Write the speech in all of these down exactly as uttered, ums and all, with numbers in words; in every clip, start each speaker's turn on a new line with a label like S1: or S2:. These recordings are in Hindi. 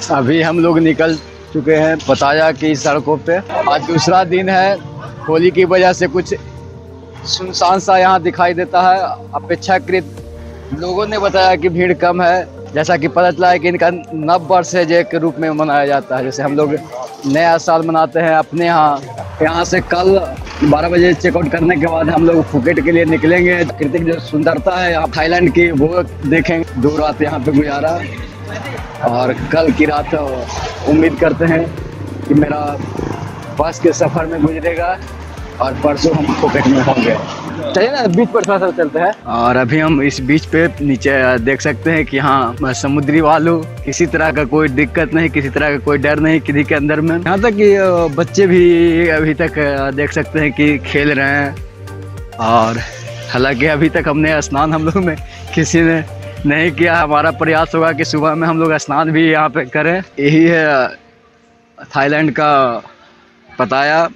S1: अभी हम लोग निकल चुके हैं बताया कि सड़कों पे आज दूसरा दिन है। होली की वजह से कुछ सुनसान सा यहाँ दिखाई देता है। अपेक्षाकृत लोगों ने बताया कि भीड़ कम है। जैसा कि पता चला है कि इनका नव वर्ष है जो के रूप में मनाया जाता है। जैसे हम लोग नया साल मनाते हैं अपने यहाँ। यहाँ से कल बारह बजे चेकआउट करने के बाद हम लोग फुकेट के लिए निकलेंगे। प्राकृतिक जो सुंदरता है यहाँ थाईलैंड की वो देखेंगे। दो रात यहाँ पे गुजारा और कल की रात उम्मीद करते हैं कि मेरा बस के सफ़र में गुजरेगा और परसों हम फुकेट में होंगे। चलिए ना बीच पर थोड़ा सा चलते हैं। और अभी हम इस बीच पे नीचे देख सकते हैं कि यहाँ समुद्री वालू, किसी तरह का कोई दिक्कत नहीं, किसी तरह का कोई डर नहीं किसी के अंदर में। यहाँ तक कि बच्चे भी अभी तक देख सकते हैं कि खेल रहे हैं। और हालांकि अभी तक हमने स्नान हम लोग में किसी ने नहीं किया। हमारा प्रयास होगा कि सुबह में हम लोग स्नान भी यहाँ पे करें। यही है थाईलैंड का पताया,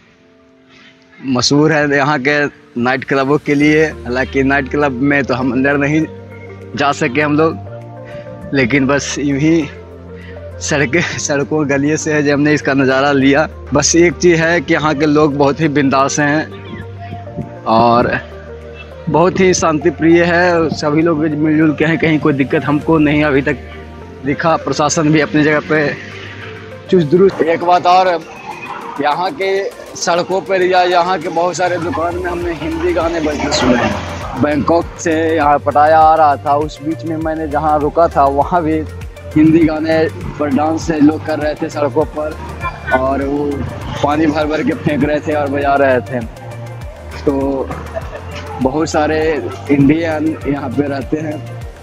S1: मशहूर है यहाँ के नाइट क्लबों के लिए। हालांकि नाइट क्लब में तो हम अंदर नहीं जा सके हम लोग, लेकिन बस यूं ही सड़कें सड़कों गलियों से है जब हमने इसका नज़ारा लिया। बस एक चीज़ है कि यहाँ के लोग बहुत ही बिंदास हैं और बहुत ही शांति प्रिय है। सभी लोग मिलजुल के हैं, कहीं कोई दिक्कत हमको नहीं अभी तक दिखा। प्रशासन भी अपनी जगह पे चुस्त दुरुस्त। एक बात और, यहाँ के सड़कों पर या यहाँ के बहुत सारे दुकान में हमने हिंदी गाने बजते सुने हैं। बैंकॉक से यहाँ पटाया आ रहा था, उस बीच में मैंने जहाँ रुका था वहाँ भी हिंदी गाने पर डांस से लोग कर रहे थे सड़कों पर। और वो पानी भर भर के फेंक रहे थे और बजा रहे थे। तो बहुत सारे इंडियन यहाँ पे रहते हैं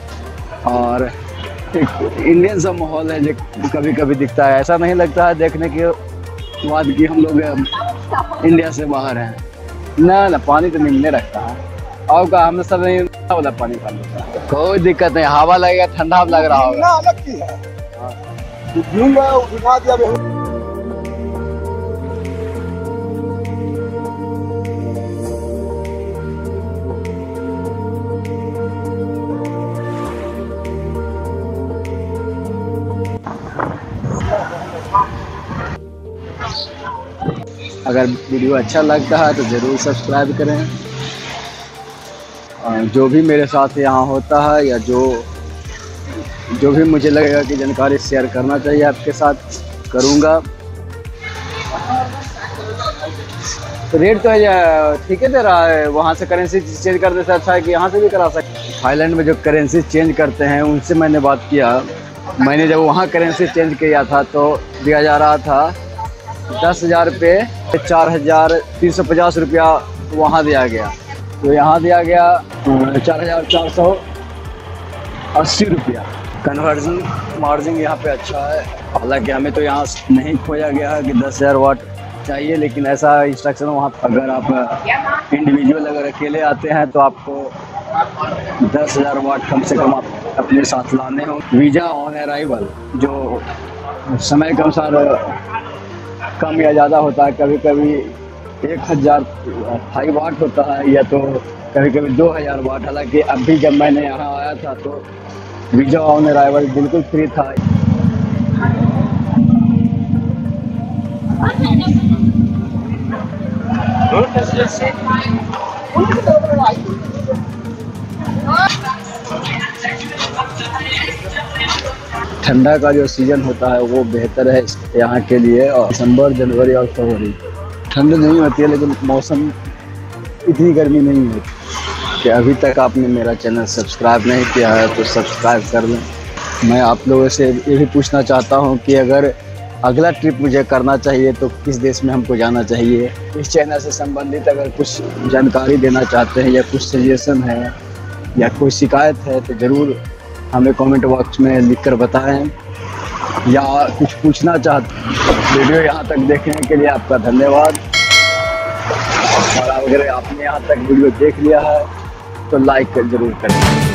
S1: और एक इंडियन सा माहौल है जो कभी कभी दिखता है। ऐसा नहीं लगता है देखने के बाद कि हम लोग इंडिया से बाहर हैं। ना ना पानी तो निम्ने रखता है और का हमने सब नहीं वाला पानी पा लेता है। कोई दिक्कत नहीं, हवा लगेगा, ठंडा लग रहा होगा। अलग की है। अगर वीडियो अच्छा लगता है तो ज़रूर सब्सक्राइब करें। और जो भी मेरे साथ यहाँ होता है या जो जो भी मुझे लगेगा कि जानकारी शेयर करना चाहिए आपके साथ करूँगा। रेट तो ठीक है दे रहा है। वहाँ से करेंसी चेंज करने से अच्छा है कि यहाँ से भी करा सकते। थाईलैंड में जो करेंसी चेंज करते हैं उनसे मैंने बात किया। मैंने जब वहाँ करेंसी चेंज किया था तो दिया जा रहा था दस हज़ार रुपये, चार हज़ार तीन सौ पचास रुपया वहाँ दिया गया। तो यहाँ दिया गया चार हज़ार चार सौ अस्सी रुपया। कन्वर्जन मार्जिन यहाँ पे अच्छा है। हालांकि हमें तो यहाँ नहीं खोजा गया है कि दस हज़ार वाट चाहिए, लेकिन ऐसा इंस्ट्रक्शन वहाँ अगर आप इंडिविजुअल अगर अकेले आते हैं तो आपको दस हज़ार वाट कम से कम आप अपने साथ लाने हो। वीज़ा ऑन अराइवल जो समय के अनुसार कम या ज़्यादा होता है। कभी कभी एक हज़ार हाई वाट होता है या तो कभी कभी दो हज़ार वाट। हालांकि अभी जब मैंने यहाँ आया था तो वीज़ा ऑन अराइवल बिल्कुल फ्री था। ठंडा का जो सीज़न होता है वो बेहतर है यहाँ के लिए। और दिसंबर, जनवरी और फरवरी ठंड नहीं होती है, लेकिन मौसम इतनी गर्मी नहीं होती। कि अभी तक आपने मेरा चैनल सब्सक्राइब नहीं किया है तो सब्सक्राइब कर लें। मैं आप लोगों से ये भी पूछना चाहता हूँ कि अगर अगला ट्रिप मुझे करना चाहिए तो किस देश में हमको जाना चाहिए। इस चैनल से संबंधित अगर कुछ जानकारी देना चाहते हैं या कुछ सजेशन है या कोई शिकायत है तो ज़रूर हमें कमेंट बॉक्स में लिखकर बताएं। या कुछ पूछना चाहते। वीडियो यहाँ तक देखने के लिए आपका धन्यवाद। और अगर आपने यहाँ तक वीडियो देख लिया है तो लाइक जरूर करें।